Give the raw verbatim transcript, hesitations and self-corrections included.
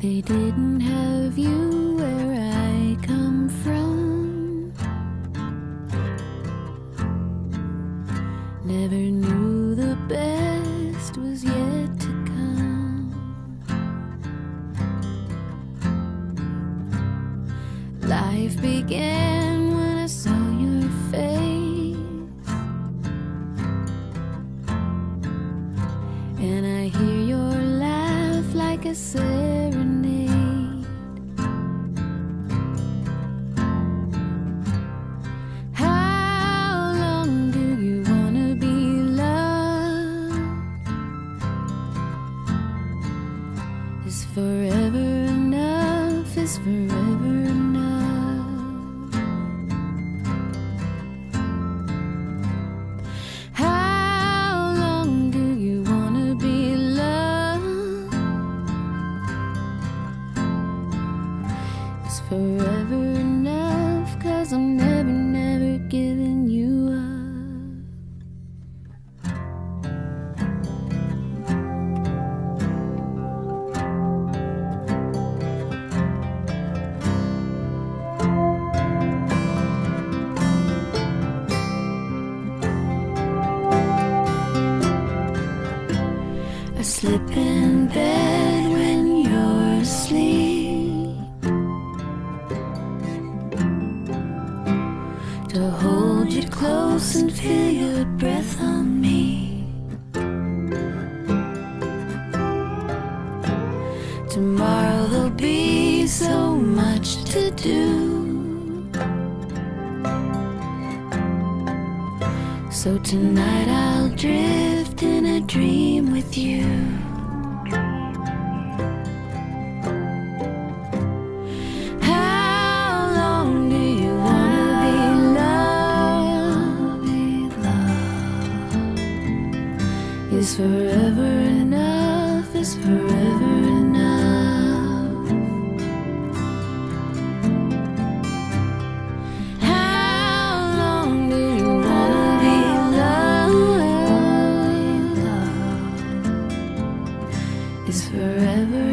They didn't have you where I come from. Never knew the best was yet to come. Life began when I saw your face, and I hear your laugh like a serenade. How long do you wanna be loved? Is forever enough? Is forever enough? How long do you wanna be loved? Is forever enough? 'Cause I'm never, never giving you up. I slip in bed when you're asleep, to hold you close and feel your breath on me. Tomorrow there'll be so much to do, so tonight I'll drift in a dream with you. How long do you wanna be loved? Is forever enough? Is forever enough? How long do you wanna be loved? Is forever